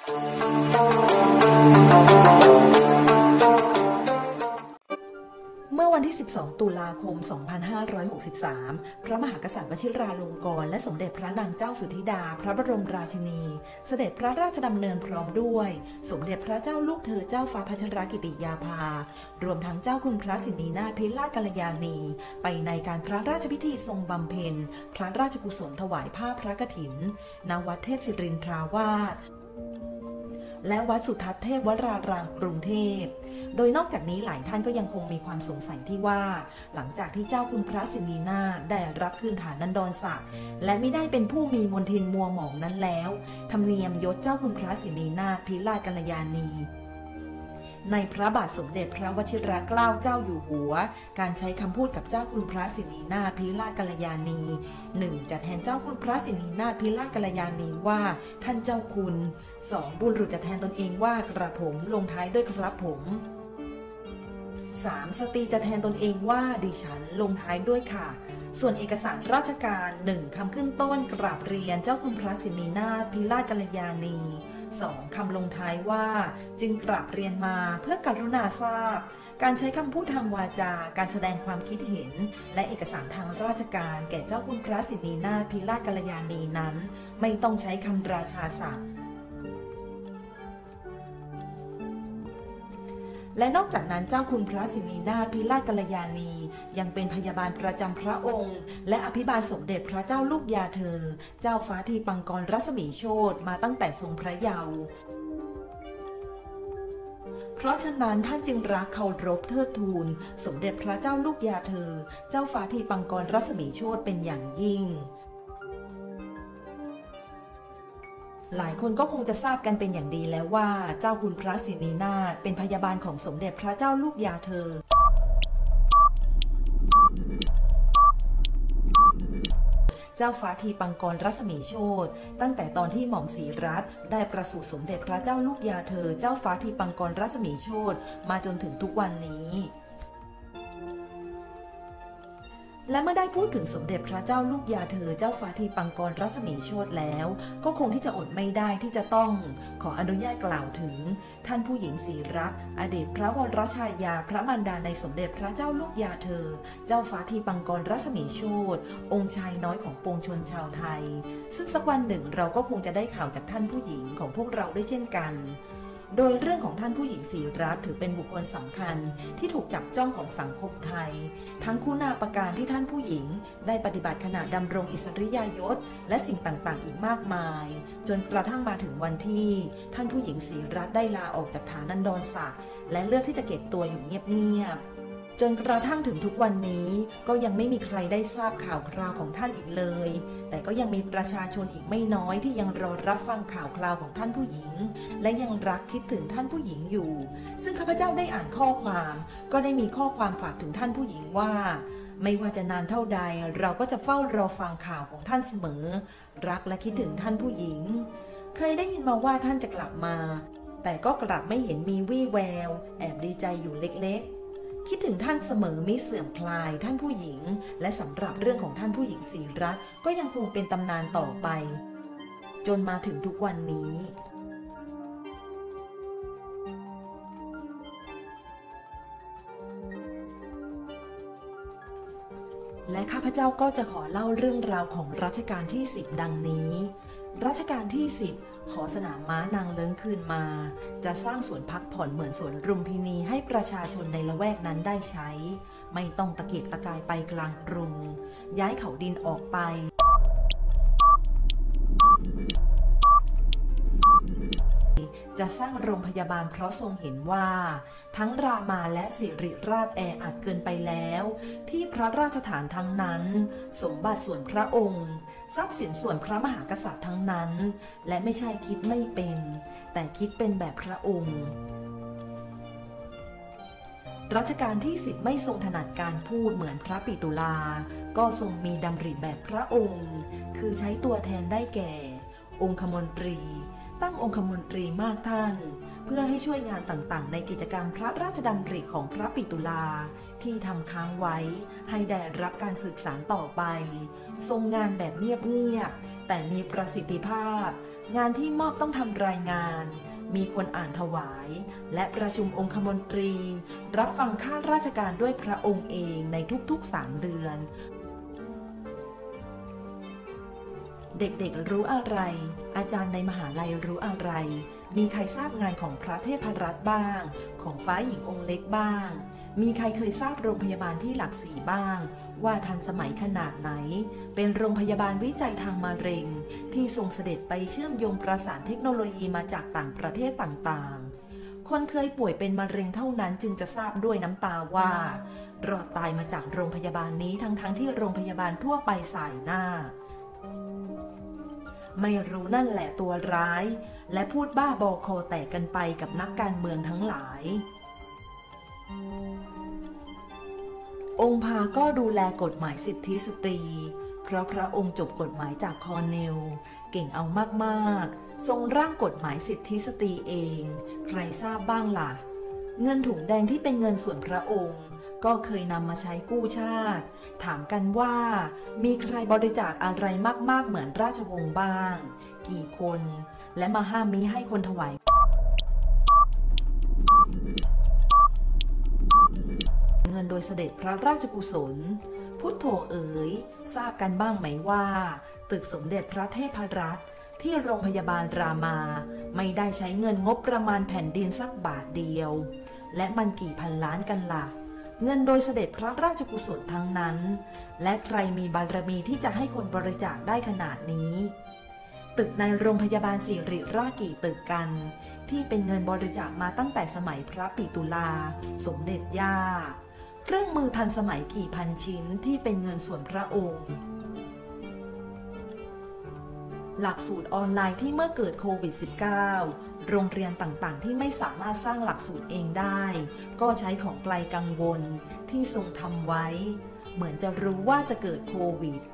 เมื่อวันที่ 12 ตุลาคม 2563 พระมหากษัตริย์วชิราลงกรณ์และสมเด็จพระนางเจ้าสุธิดาพระบรมราชินี เสด็จพระราชดำเนินพร้อมด้วยสมเด็จพระเจ้าลูกเธอเจ้าฟ้าพัชรกิติยาภารวมทั้งเจ้าคุณพระสินีนาถพิราชกัลยาณีไปในการพระราชพิธีทรงบำเพ็ญพระราชกุศลถวายผ้าพระกฐิน ณ วัดเทพศิรินทราวาสและวัดสุทัศน์เทพวรารามกรุงเทพโดยนอกจากนี้หลายท่านก็ยังคงมีความสงสัยที่ว่าหลังจากที่เจ้าคุณพระสินีนาถได้รับคืนฐานันดรศักดิ์และไม่ได้เป็นผู้มีมนทินมัวหมองนั้นแล้วธรรมเนียมยศเจ้าคุณพระสินีนาถพิราชกัลยาณีในพระบาทสมเด็จพระวชิรเกล้าเจ้าอยู่หัวการใช้คำพูดกับเจ้าคุณพระสินีนาถพิราชกัลยาณี 1. จะแทนเจ้าคุณพระสินีนาถพิราชกัลยาณีว่าท่านเจ้าคุณ 2. บุรุษจะแทนตนเองว่ากระผมลงท้ายด้วยครับผม 3. สตรีจะแทนตนเองว่าดิฉันลงท้ายด้วยค่ะส่วนเอกสารราชการ 1. คำขึ้นต้นกราบเรียนเจ้าคุณพระสินีนาถพิราชกัลยาณี 2. คำลงท้ายว่าจึงกราบเรียนมาเพื่อกรุณาทราบการใช้คำพูดทางวาจาการแสดงความคิดเห็นและเอกสารทางราชการแก่เจ้าคุณพระสินีนาถพิราชกัลยาณีนั้นไม่ต้องใช้คำราชาศัพท์และนอกจากนั้นเจ้าคุณพระสินีนาถพิราชกัลยาณียังเป็นพยาบาลประจำพระองค์และอภิบาลสมเด็จพระเจ้าลูกยาเธอเจ้าฟ้าทีปังกรรัศมีโชติมาตั้งแต่ทรงพระเยาว์เพราะฉะนั้นท่านจึงรักเคารพเทิดทูนสมเด็จพระเจ้าลูกยาเธอเจ้าฟ้าทีปังกรรัศมีโชติเป็นอย่างยิ่งหลายคนก็คงจะทราบกันเป็นอย่างดีแล้วว่าเจ้าคุณพระสินีนาถเป็นพยาบาลของสมเด็จพระเจ้าลูกยาเธอเจ้าฟ้าทีปังกรรัศมีโชติตั้งแต่ตอนที่หม่อมศรีรัตน์ได้ประสูติสมเด็จพระเจ้าลูกยาเธอเจ้าฟ้าทีปังกรรัศมีโชติมาจนถึงทุกวันนี้และเมื่อได้พูดถึงสมเด็จพระเจ้าลูกยาเธอเจ้าฟ้าทีปังกรรัศมีโชติแล้วก็คงที่จะอดไม่ได้ที่จะต้องขออนุญาตกล่าวถึงท่านผู้หญิงศรีรัตน์อดีตพระวรชายาพระมารดาในสมเด็จพระเจ้าลูกยาเธอเจ้าฟ้าทีปังกรรัศมีโชติองค์ชายน้อยของปวงชนชาวไทยซึ่งสักวันหนึ่งเราก็คงจะได้ข่าวจากท่านผู้หญิงของพวกเราได้เช่นกันโดยเรื่องของท่านผู้หญิงศรีรัตน์ถือเป็นบุคคลสำคัญที่ถูกจับจ้องของสังคมไทยทั้งคุณาประการที่ท่านผู้หญิงได้ปฏิบัติขณะดำรงอิสริยยศและสิ่งต่างๆอีกมากมายจนกระทั่งมาถึงวันที่ท่านผู้หญิงศรีรัตน์ได้ลาออกจากฐานันดรศักดิ์และเลือกที่จะเก็บตัวอยู่เงียบๆจนกระทั่งถึงทุกวันนี้ก็ยังไม่มีใครได้ทราบข่าวคราวของท่านอีกเลยแต่ก็ยังมีประชาชนอีกไม่น้อยที่ยังรอรับฟังข่าวคราวของท่านผู้หญิงและยังรักคิดถึงท่านผู้หญิงอยู่ซึ่งข้าพเจ้าได้อ่านข้อความก็ได้มีข้อความฝากถึงท่านผู้หญิงว่าไม่ว่าจะนานเท่าใดเราก็จะเฝ้ารอฟังข่าวของท่านเสมอรักและคิดถึงท่านผู้หญิงเคยได้ยินมาว่าท่านจะกลับมาแต่ก็กลับไม่เห็นมีวี่แววแอบดีใจอยู่เล็กๆคิดถึงท่านเสมอมิเสื่อมคลายท่านผู้หญิงและสำหรับเรื่องของท่านผู้หญิงศรีรัตน์ก็ยังคงเป็นตำนานต่อไปจนมาถึงทุกวันนี้และข้าพเจ้าก็จะขอเล่าเรื่องราวของรัชกาลที่10ดังนี้รัชกาลที่10ขอสนามม้านางเลิ้งคืนมาจะสร้างสวนพักผ่อนเหมือนสวนลุมพินีให้ประชาชนในละแวกนั้นได้ใช้ไม่ต้องตะเกียกตะกายไปกลางกรุงย้ายเขาดินออกไปจะสร้างโรงพยาบาลเพราะทรงเห็นว่าทั้งรามาและสิริราชแออัดเกินไปแล้วที่พระราชฐานทั้งนั้นสมบัติส่วนพระองค์ทรัพย์สินส่วนพระมหากษัตริย์ทั้งนั้นและไม่ใช่คิดไม่เป็นแต่คิดเป็นแบบพระองค์รัชกาลที่10ไม่ทรงถนัดการพูดเหมือนพระปิตุลาก็ทรงมีดำริแบบพระองค์คือใช้ตัวแทนได้แก่องคมนตรีตั้งองคมนตรีมากท่านเพื่อให้ช่วยงานต่างๆในกิจกรรมพระราชดำริของพระปิตุลาที่ทำค้างไว้ให้ได้รับการสืบสานต่อไปทรงงานแบบเงียบๆแต่มีประสิทธิภาพงานที่มอบต้องทำรายงานมีคนอ่านถวายและประชุมองคมนตรีรับฟังข้าราชการด้วยพระองค์เองในทุกๆ3 เดือนเด็กๆรู้อะไรอาจารย์ในมหาลัยรู้อะไรมีใครทราบงานของพระเทพรัตน์บ้างของฟ้าหญิงองค์เล็กบ้างมีใครเคยทราบโรงพยาบาลที่หลักสี่บ้างว่าทันสมัยขนาดไหนเป็นโรงพยาบาลวิจัยทางมะเร็งที่ทรงเสด็จไปเชื่อมโยงประสานเทคโนโลยีมาจากต่างประเทศต่างๆคนเคยป่วยเป็นมะเร็งเท่านั้นจึงจะทราบด้วยน้ำตาว่ารอดตายมาจากโรงพยาบาลนี้ทั้งที่โรงพยาบาลทั่วไปสายหน้าไม่รู้นั่นแหละตัวร้ายและพูดบ้าบอคอแตกกันไปกับนักการเมืองทั้งหลายองค์พาก็ดูแลกฎหมายสิทธิสตรีเพราะพระองค์จบกฎหมายจากคอร์เนลเก่งเอามากๆทรงร่างกฎหมายสิทธิสตรีเองใครทราบบ้างล่ะเงินถุงแดงที่เป็นเงินส่วนพระองค์ก็เคยนำมาใช้กู้ชาติถามกันว่ามีใครบริจาคอะไรมากๆเหมือนราชวงศ์บ้างกี่คนและมาห้ามมิให้คนถวายเงินโดยเสด็จพระราชกุศลพุทโธเอ๋ยทราบกันบ้างไหมว่าตึกสมเด็จพระเทพรัตน์ที่โรงพยาบาลรามาไม่ได้ใช้เงินงบประมาณแผ่นดินสักบาทเดียวและมันกี่พันล้านกันล่ะเงินโดยเสด็จพระราชกุศลทั้งนั้นและใครมีบารมีที่จะให้คนบริจาคได้ขนาดนี้ตึกในโรงพยาบาลศิริราชกี่ตึกกันที่เป็นเงินบริจาคมาตั้งแต่สมัยพระปิตุลาสมเด็จย่าเครื่องมือทันสมัยกี่พันชิ้นที่เป็นเงินส่วนพระองค์หลักสูตรออนไลน์ที่เมื่อเกิดโควิด -19 โรงเรียนต่างๆที่ไม่สามารถสร้างหลักสูตรเองได้ก็ใช้ของไกลกังวลที่ทรงทำไว้เหมือนจะรู้ว่าจะเกิดโควิด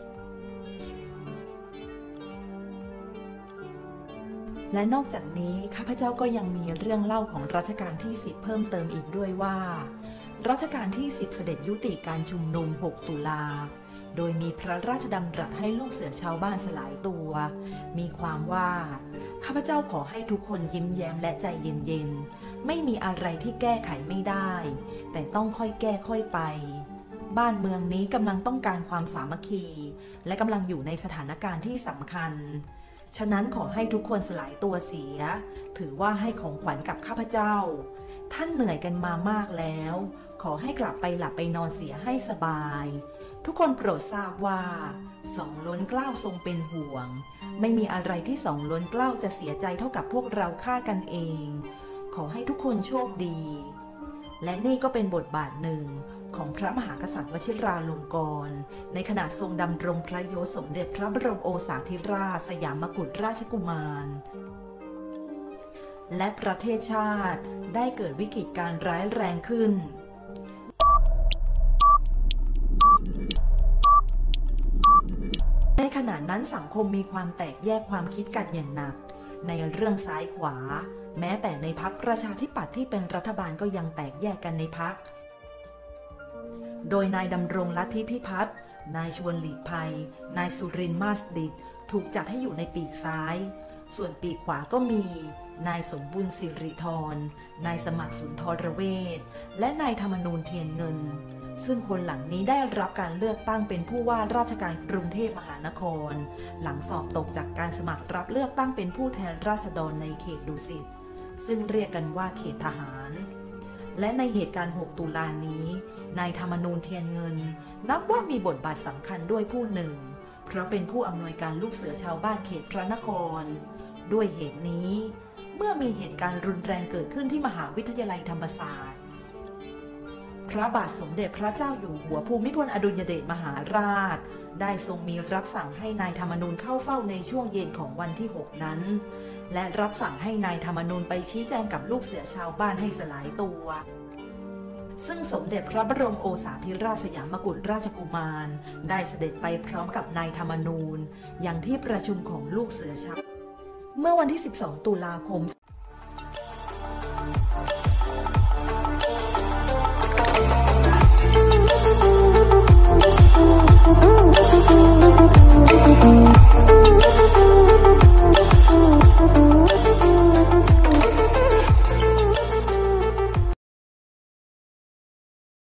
และนอกจากนี้ข้าพเจ้าก็ยังมีเรื่องเล่าของรัชกาลที่10เพิ่มเติมอีกด้วยว่ารัชกาลที่10เสด็จยุติการชุมนุม6 ตุลาโดยมีพระราชดำรัสให้ลูกเสือชาวบ้านสลายตัวมีความว่าข้าพเจ้าขอให้ทุกคนยิ้มแย้มและใจเย็นๆไม่มีอะไรที่แก้ไขไม่ได้แต่ต้องค่อยแก้ค่อยไปบ้านเมืองนี้กำลังต้องการความสามัคคีและกำลังอยู่ในสถานการณ์ที่สำคัญฉะนั้นขอให้ทุกคนสลายตัวเสียถือว่าให้ของขวัญกับข้าพเจ้าท่านเหนื่อยกันมามากแล้วขอให้กลับไปหลับไปนอนเสียให้สบายทุกคนโปรดทราบว่าสองล้นเกล้าทรงเป็นห่วงไม่มีอะไรที่สองล้นเกล้าจะเสียใจเท่ากับพวกเราฆ่ากันเองขอให้ทุกคนโชคดีและนี่ก็เป็นบทบาทหนึ่งของพระมหากษัตริย์วชิราลงกรณ์ในขณะทรงดำรงพระโยศสมเด็จพระบรมโอษาธิราชสยามกุฎราชกุมารและประเทศชาติได้เกิดวิกฤตการร้ายแรงขึ้นในขณะนั้นสังคมมีความแตกแยกความคิดกันอย่างหนักในเรื่องซ้ายขวาแม้แต่ในพรรคประชาธิปัตย์ที่เป็นรัฐบาลก็ยังแตกแยกกันในพรรคโดยนายดำรงลัทธิพิพัฒน์นายชวนหลีกภัยนายสุรินทร์มาสดิษฐ์ถูกจัดให้อยู่ในปีกซ้ายส่วนปีกขวาก็มีนายสมบุญสิริธรนายสมัครสุนทรเวชและนายธรรมนูญเทียนเงินซึ่งคนหลังนี้ได้รับการเลือกตั้งเป็นผู้ว่าราชการกรุงเทพมหานครหลังสอบตกจากการสมัครรับเลือกตั้งเป็นผู้แทนราษฎรในเขตดุสิตซึ่งเรียกกันว่าเขตทหารและในเหตุการณ์6 ตุลานี้นายธรรมนูญเทียนเงินนับว่ามีบทบาทสำคัญด้วยผู้หนึ่งเพราะเป็นผู้อำนวยการลูกเสือชาวบ้านเขตพระนครด้วยเหตุนี้เมื่อมีเหตุการณ์รุนแรงเกิดขึ้นที่มหาวิทยาลัยธรรมศาสตร์พระบาทสมเด็จพระเจ้าอยู่หัวภูมิพลอดุลยเดชมหาราชได้ทรงมีรับสั่งให้นายธรรมนูญเข้าเฝ้าในช่วงเย็นของวันที่6นั้นและรับสั่งให้นายธรรมนูญไปชี้แจงกับลูกเสือชาวบ้านให้สลายตัวซึ่งสมเด็จพระบรมโอษาธิราชสยามกุฎราชกุมารได้เสด็จไปพร้อมกับนายธรรมนูญอย่างที่ประชุมของลูกเสือชาวเมื่อวันที่12 ตุลาคม